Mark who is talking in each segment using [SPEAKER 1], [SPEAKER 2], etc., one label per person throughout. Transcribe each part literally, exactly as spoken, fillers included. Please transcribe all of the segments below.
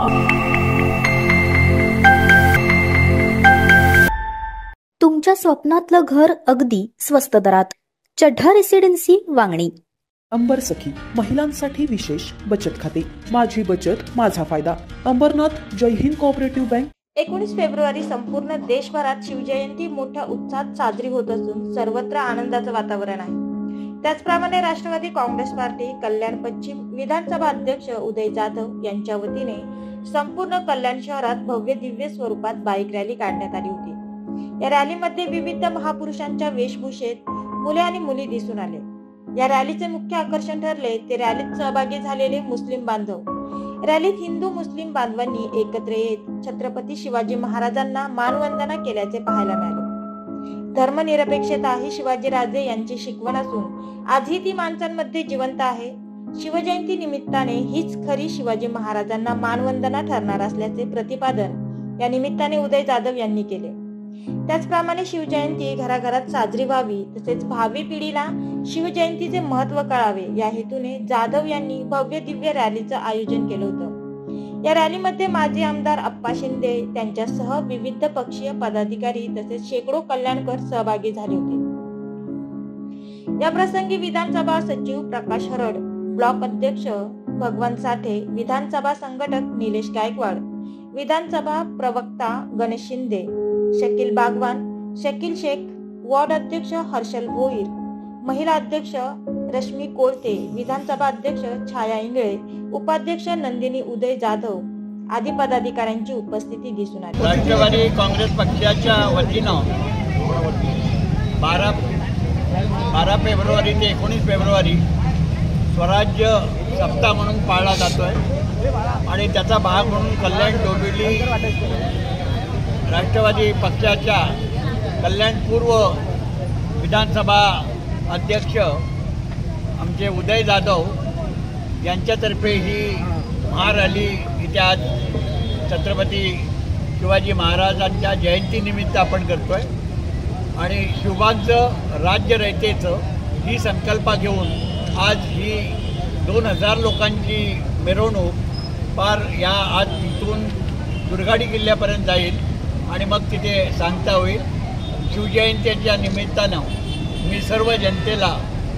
[SPEAKER 1] तुमच्या स्वप्नातलं घर अगदी स्वस्त दरात. चढ्ढा रेसिडेन्सी, वांगणी.
[SPEAKER 2] अंबर सखी महिलांसाठी विशेष बचत खाते. माझी बचत माझा फायदा. Ambernath Jai Hind cooperative bank.
[SPEAKER 3] एकोणीस फेब्रुवारी संपूर्ण देशभरात शिवजयंती मोठ्या उत्साहात साजरी होत असून सर्वत्र आनंदाचं वातावरण आहे. त्याचप्रमाणे राष्ट्रवादी काँग्रेस पार्टी कल्याण पश्चिम विधानसभा अध्यक्ष उदय जाधव यांच्या वतीने संपूर्ण कल्याण शहरात भव्य दिव्य स्वरूपात बाईक रॅली काढण्यात आली होती. या रॅलीमध्ये विविध महापुरुषांच्या वेशभूषेत मुले आणि मुली दिसून आले. या रॅलीचे मुख्य आकर्षण ठरले ते रॅलीत सहभागी झालेले मुस्लिम बांधव. रॅलीत हिंदू मुस्लिम बांधवांनी एकत्र येत छत्रपती शिवाजी महाराजांना मानवंदना केल्याचे पाहायला मिळाले. धर्मनिरपेक्षता ही शिवाजीराजे यांची शिकवण असून आजही ती माणसांमध्ये जिवंत आहे. शिवजयंती निमित्ताने हीच खरी शिवाजी महाराजांना मानवंदना ठरणार असल्याचे प्रतिपादन या निमित्ताने उदय जाधव यांनी केले. त्याचप्रमाणे शिवजयंती घराघरात साजरी व्हावी तसेच भावी पिढीला शिवजयंतीचे महत्त्व कळावे या हेतूने जाधव यांनी भव्य दिव्य रॅलीचं आयोजन केलं होतं. या रॅलीमध्ये माजी आमदार अप्पा शिंदे त्यांच्यासह विविध पक्षीय पदाधिकारी तसेच शेकडो कल्याणकर सहभागी झाले होते. या प्रसंगी विधानसभा सचिव प्रकाश हरड, ब्लॉक अध्यक्ष भगवान साठे, विधानसभा संघटक निलेश गायकवाड, विधानसभा प्रवक्ता गणेश शिंदे, शकील बागवान, शकील शेख, वॉर्ड अध्यक्ष हर्षल भोईर, महिला अध्यक्ष रश्मी कोळते, विधानसभा अध्यक्ष छाया इंगळे, उपाध्यक्ष नंदिनी उदय जाधव आदी पदाधिकाऱ्यांची उपस्थिती दिसून आली.
[SPEAKER 4] राष्ट्रवादी काँग्रेस पक्षाच्या वतीनं बारा बारा फेब्रुवारी ते एकोणीस फेब्रुवारी स्वराज्य सप्ताह म्हणून पाळला जातोय आणि त्याचा भाग म्हणून कल्याण डोंबिवली राष्ट्रवादी पक्षाच्या कल्याण पूर्व विधानसभा अध्यक्ष आमचे उदय जाधव यांच्यातर्फे ही महारॅली इथे आज छत्रपती शिवाजी महाराजांच्या जयंतीनिमित्त आपण करतोय आणि शिवबांचं राज्य रयतेचं ही संकल्प घेऊन आज ही दोन हजार लोकांची मिरवणूक पार या आज इथून दुर्गाडी किल्ल्यापर्यंत जाईल आणि मग तिथे सांगता होईल. शिवजयंतीच्या निमित्तानं मी सर्व जनतेला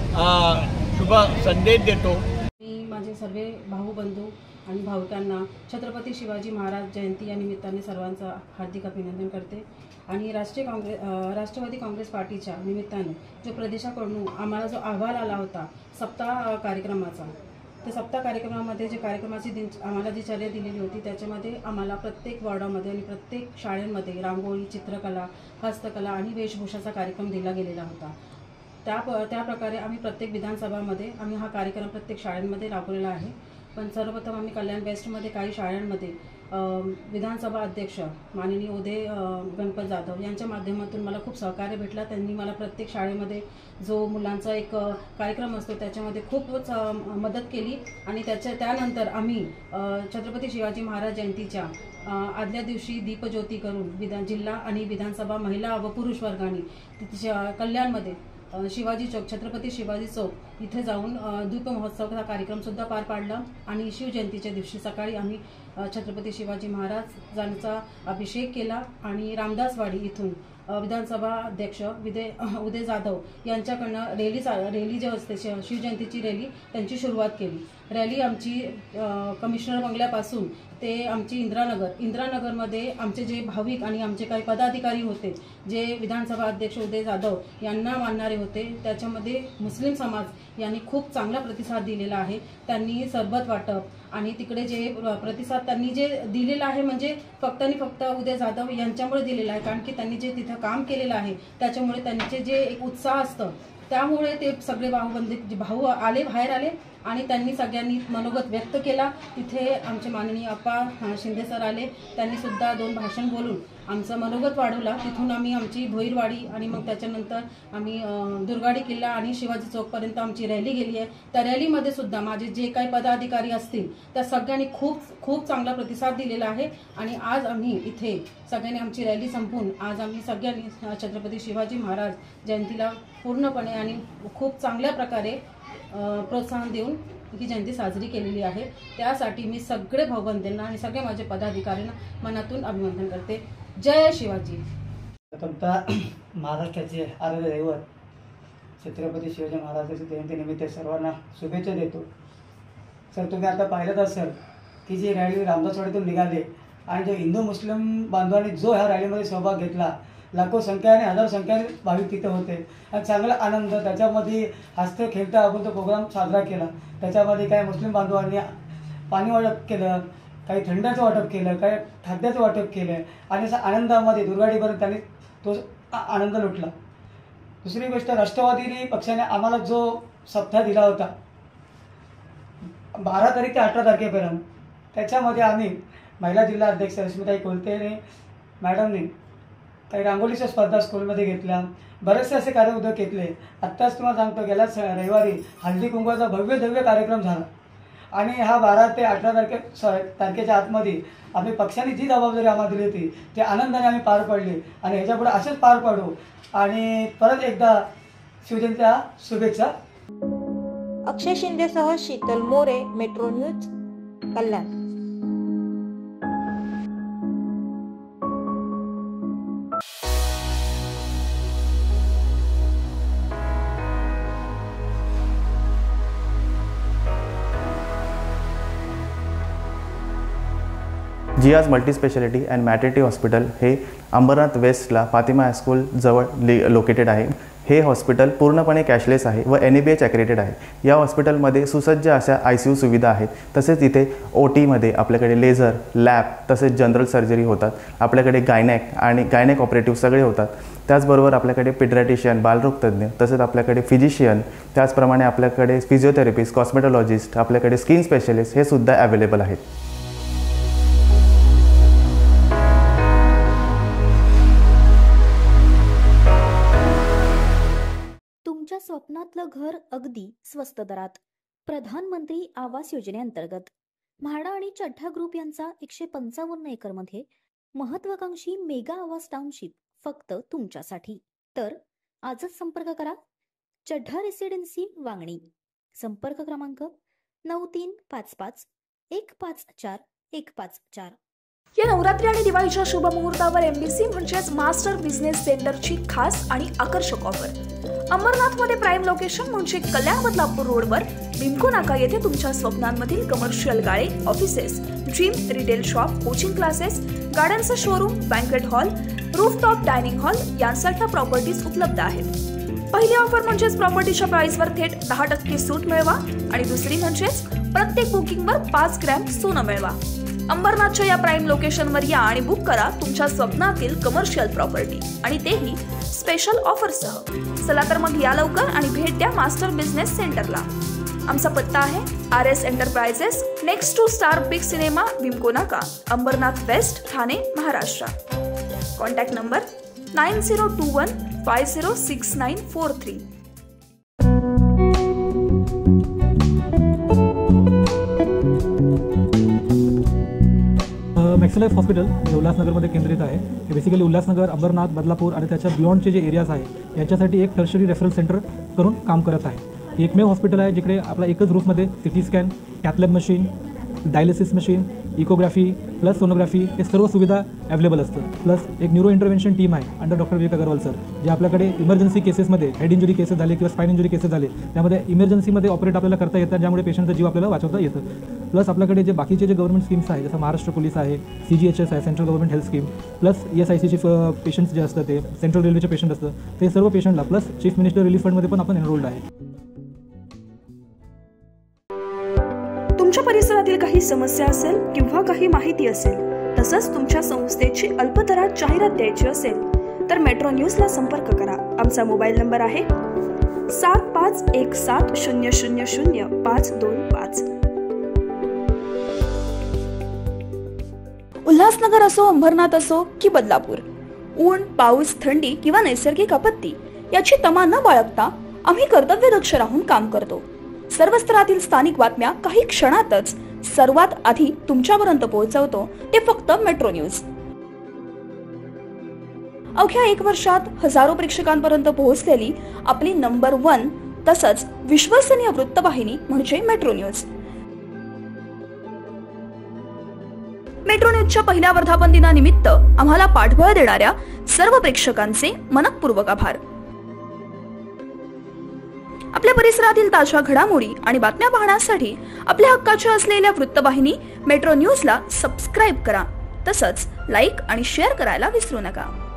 [SPEAKER 4] शुभ संदेश देतो.
[SPEAKER 5] मी माझे सर्व भाऊ बंधू आणि भावकांना छत्रपती शिवाजी महाराज जयंती या निमित्ताने सर्वांचं हार्दिक अभिनंदन करते. आणि राष्ट्रीय काँग्रेस राष्ट्रवादी काँग्रेस पार्टीच्या निमित्ताने जो प्रदेशाकडून आम्हाला जो अहवाल आला होता सप्ताह कार्यक्रमाचा, त्या सप्ताह कार्यक्रमामध्ये जे कार्यक्रमाची दिन आम्हाला जी चर्या दिलेली होती त्याच्यामध्ये आम्हाला प्रत्येक वॉर्डामध्ये आणि प्रत्येक शाळेमध्ये रांगोळी, चित्रकला, हस्तकला आणि वेशभूषाचा कार्यक्रम दिला गेलेला होता. त्या प त्या प्रकारे आम्ही प्रत्येक विधानसभामध्ये आम्ही हा कार्यक्रम प्रत्येक शाळांमध्ये राबवलेला आहे. पण सर्वप्रथम आम्ही कल्याण वेस्टमध्ये काही शाळांमध्ये विधानसभा अध्यक्ष माननीय उदय गणपत जाधव यांच्या माध्यमातून मला खूप सहकार्य भेटला. त्यांनी मला प्रत्येक शाळेमध्ये जो मुलांचा एक कार्यक्रम असतो त्याच्यामध्ये खूपच मदत केली आणि त्याच्या त्यानंतर आम्ही छत्रपती शिवाजी महाराज जयंतीच्या आदल्या दिवशी दीपज्योती करून विधान जिल्हा आणि विधानसभा महिला व पुरुष वर्गाने तिच्या कल्याणमध्ये शिवाजी चौक, छत्रपती शिवाजी चौक इथे जाऊन दीप महोत्सवाचा कार्यक्रमसुद्धा पार पाडला. आणि शिवजयंतीच्या दिवशी सकाळी आम्ही छत्रपती शिवाजी महाराजांचा अभिषेक केला आणि रामदासवाडी इथून विधानसभा अध्यक्ष विदय उदय जाधव यांच्याकडनं रॅली रॅली जी असते शिवजयंतीची रॅली त्यांची सुरुवात केली. रॅली आमची कमिशनर बंगल्यापासून ते आमची इंदिरानगर इंदिरानगरमध्ये आमचे जे भाविक आणि आमचे काही पदाधिकारी होते जे विधानसभा अध्यक्ष उदय जाधव यांना मानणारे होते, त्याच्यामध्ये मुस्लिम समाज यांनी खूप चांगला प्रतिसाद दिलेला आहे. त्यांनी सरबत वाटप आणि तिकडे जे प्रतिसाद त्यांनी जे दिलेला आहे म्हणजे फक्त आणि फक्त उदय जाधव यांच्यामुळे दिलेला आहे, कारण की त्यांनी जे तिथं काम केलेलं आहे त्याच्यामुळे त्यांचे जे एक उत्साह असतं त्यामुळे ते सगळे भाऊबंदी भाऊ आले बाहेर आले आणि त्यांनी सगळ्यांनी मनोगत व्यक्त केला. तिथे आमचे माननीय अप्पा शिंदे सर आले, त्यांनी सुद्धा दोन भाषण बोलून आमचं मनोगत वाढवला. तिथून आम्ही आमची भोईरवाडी आणि मग त्याच्यानंतर आम्ही दुर्गाडी किल्ला आणि शिवाजी चौकपर्यंत आमची रॅली गेली आहे. त्या रॅलीमध्ये सुद्धा माझे जे काही पदाधिकारी असतील त्या सगळ्यांनी खूप खूप चांगला प्रतिसाद दिलेला आहे. आणि आज आम्ही इथे सगळ्यांनी आमची रॅली संपवून आज आम्ही सगळ्यांनी छत्रपती शिवाजी महाराज जयंतीला पूर्णपणे आणि खूप चांगल्या प्रकारे प्रोत्साहन देऊन ही जयंती साजरी केलेली आहे. त्यासाठी मी सगळे भाऊबंधांना आणि सगळे माझे पदाधिकाऱ्यांना मनातून अभिनंदन करते. जय शिवाजी.
[SPEAKER 6] प्रथमतः महाराष्ट्राचे आराध्य दैवत छत्रपती शिवाजी महाराजांच्या जयंतीनिमित्त सर्वांना शुभेच्छा देतो. सर, तुम्ही आता पाहिलं असेल की जी रॅली रामदासवाडीतून निघाली आणि जो हिंदू मुस्लिम बांधवांनी जो ह्या रॅलीमध्ये सहभाग घेतला, लाखो संख्येने हजारो संख्येने भाविक तिथे होते आणि चांगला आनंद त्याच्यामध्ये हसते खेळता आपण तो प्रोग्राम साजरा केला. त्याच्यामध्ये काही मुस्लिम बांधवांनी पाणी वाटप केलं, काही थंडाचं वाटप केलं, काही खाद्याचं वाटप केलं आणि अशा आनंदामध्ये दुर्गाडीपर्यंत त्यांनी तो आनंद लुटला. दुसरी गोष्ट, राष्ट्रवादी पक्षाने आम्हाला जो सप्ताह दिला होता बारा तारीख ते अठरा तारखेपर्यंत, त्याच्यामध्ये आम्ही महिला जिल्हा अध्यक्ष रश्मिताई कोलते मॅडमने काही रांगोळीच्या स्पर्धा स्कूलमध्ये घेतल्या, बरेचसे असे कार्यउद्योग घेतले. आत्ताच तुम्हाला सांगतो, गेल्याच रविवारी हळदी कुंकवाचा भव्य दिव्य कार्यक्रम झाला आणि हा बारा ते अठरा तारखे तारखेच्या आतमध्ये आम्ही पक्षाने जी जबाबदारी आम्हाला दिली होती ती आनंदाने आम्ही पार पडली आणि ह्याच्यापुढे असेच पार पाडू. आणि परत एकदा शिवजयंतीच्या शुभेच्छा.
[SPEAKER 3] अक्षय शिंदेसह Sheetal More, metro news, Kalyan.
[SPEAKER 7] Jiya's multi speciality and maternity hospital हे अंबरनाथ वेस्टला फातिमा हायस्कूल जवळ लोकेटेड आहे. हे हॉस्पिटल पूर्णपणे कॅशलेस आहे व एन ए बी एच ॲक्रेडिटेड आहे. या हॉस्पिटलमध्ये सुसज्ज अशा आय सी यू सुविधा आहेत. तसेच इथे ओ टीमध्ये आपल्याकडे लेझर, लॅब तसेच जनरल सर्जरी होतात. आपल्याकडे गायनॅक आणि गायनॅक ऑपरेटिव्ह सगळे होतात. त्याचबरोबर आपल्याकडे पिड्रॅटिशियन, बालरोगतज्ञ, तसेच आपल्याकडे फिजिशियन, त्याचप्रमाणे आपल्याकडे फिजिओथेरपिस्ट, कॉस्मेटॉलॉजिस्ट, आपल्याकडे स्किन स्पेशलिस्ट हे सुद्धा अवेलेबल आहेत.
[SPEAKER 1] तुमच्या स्वप्नातलं घर अगदी स्वस्त दरात. प्रधानमंत्री आवास योजनेअंतर्गत म्हाडा आणि चड्ढा ग्रुप यांचा एकशे पंचावन्न एकर मध्ये महत्वाकांक्षी मेगा आवास टाउनशिप फक्त तुमच्यासाठी. तर आजच संपर्क करा. चड्ढा रेसिडेन्सी, वांगणी. संपर्क क्रमांक नऊ तीन पाच पाच एक पाच चार एक पाच चार.
[SPEAKER 8] या नवरात्री आणि दिवाळीच्या शुभ मुहूर्तावर एमबीसी म्हणजेच मास्टर बिझनेस सेंटरची खास आणि आकर्षक ऑफर. अंबरनाथ मध्ये प्राईम लोकेशन म्हणजे कल्याण बदलापूर रोडवर बिमको नाका येथे तुमच्या स्वप्नांमधील कमर्शियल गाळे, offices, gym, retail shop, coaching classes, गाड्यांचं showroom, banquet hall, rooftop dining hall यांसारख्या प्रॉपर्टीज उपलब्ध आहेत. पहिली ऑफर म्हणजेच प्रॉपर्टीच्या प्राइसवर थेट दहा टक्के सूट मिळवा आणि दुसरी म्हणजेच प्रत्येक बुकिंगवर पाच ग्रॅम सोनं मिळवा. अंबरनाथच्या या प्राईम लोकेशनवर या आणि बुक करा तुमच्या स्वप्नातील कमर्शियल प्रॉपर्टी आणि तेही स्पेशल ऑफरसह. चला तर मग या लवकर आणि भेट द्या मास्टर बिझनेस सेंटरला. आमचा पत्ता आहे R S enterprises, next to star big cinema, Bimco नाका, Ambernath west, Thane, Maharashtra. Contact number nine zero two one five zero six nine four three.
[SPEAKER 9] Maxlife hospital हे उल्हासनगरमध्ये केंद्रित आहे. हे बेसिकली उल्हासनगर, अंबरनाथ, बदलापूर आणि त्याच्या बियॉन्डचे जे एरियाज आहे यांच्यासाठी एक टर्शरी रेफरल सेंटर करून काम करत आहे. एकमेव हॉस्पिटल आहे जिकडे आपला एकच रूफमध्ये CT scan, cath lab machine, dialysis machine, echography plus sonography हे सर्व सुविधा अवेलेबल असतं. प्लस एक न्यूरो इंटरव्हेन्शन टीम आहे under doctor Vivek Agarwal sir, जे आपल्याकडे इमर्जन्सी केसेसमध्ये हेड इंजुरी केसेस झाले किंवा स्पाइन इंजुरी केसेस झाले त्यामध्ये इमर्जन्सीमध्ये ऑपरेट आपल्याला करता येतात, ज्यामुळे पेशंटचा जीव आपल्याला वाचवता येतं. प्लस आपल्याकडे जे बाकीचे जे गव्हर्नमेंट स्कीम्स आहे जसं महाराष्ट्र पोलीस आहे, सी जी एच एस आहे, central government health scheme, plus E S I सीचे पेशंट्स जे असतात ते सेंट्रल रेल्वेचे पेशंट असतं ते सर्व पेशंटला, प्लस चीफ मिनिस्टर रिलीफ फंडमध्ये पण आपण एनरोल्ड आहे.
[SPEAKER 8] तुमच्या परिसरातील काही समस्या असेल किंवा काही माहिती असेल, तसंच तुमच्या संस्थेची अल्पदरात जाहिरात द्यायची असेल तर मेट्रो न्यूजला संपर्क करा. आमचा मोबाईल नंबर आहे सात पाच एक सात शून्य शून्य शून्य पाच दोन पाच. उल्हासनगर असो, अंबरनाथ असो की बदलापूर, ऊन, पाऊस, थंडी किंवा नैसर्गिक आपत्ती याची तमा न बाळगता आम्ही कर्तव्यदक्ष राहून काम करतो. सर्व स्तरातील स्थानिक बातम्या काही क्षणातच सर्वात आधी तुमच्यापर्यंत पोहोचवतो ते फक्त मेट्रो न्यूज. अवघ्या एक वर्षात हजारो प्रेक्षकांपर्यंत पोहोचलेली आपली नंबर वन तसंच विश्वसनीय वृत्तवाहिनी म्हणजे मेट्रो न्यूज. मेट्रो न्यूजच्या पहिल्या वर्धापन दिनानिमित्त आम्हाला पाठबळ देणाऱ्या सर्व प्रेक्षकांचे मनःपूर्वक आभार. आपल्या परिसरातील ताज्या घडामोडी आणि बातम्या पाहण्यासाठी आपल्या हक्काच्या असलेल्या वृत्तवाहिनी मेट्रो न्यूजला सबस्क्राईब करा. तसंच लाईक आणि शेअर करायला विसरू नका.